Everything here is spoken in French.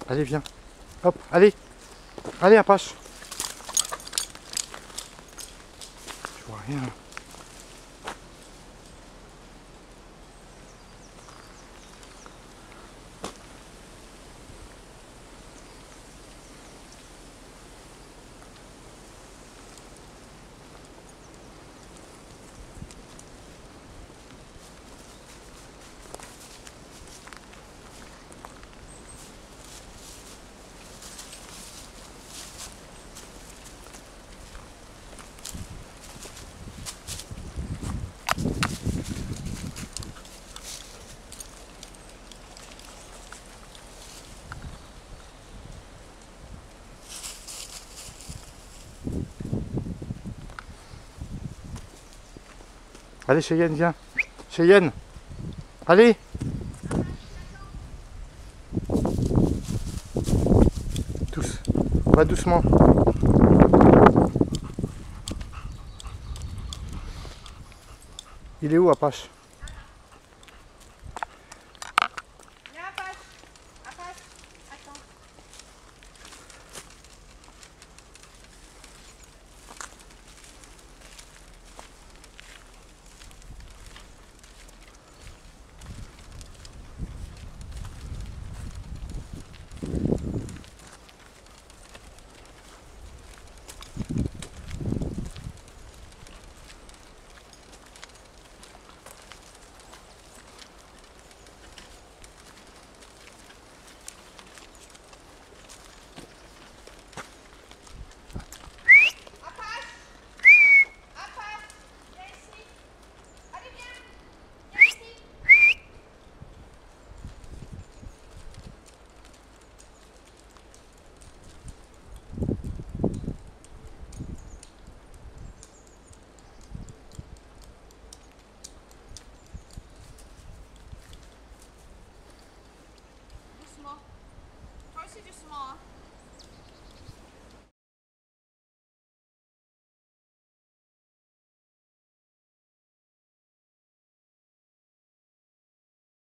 Allez, viens. Hop, allez. Allez, Apache. Je vois rien. Allez, Cheyenne, viens. Cheyenne. Allez. Tous. Va doucement. Il est où, Apache? Viens, Apache. Apache, attends. Doucement. Toi aussi doucement. Hein.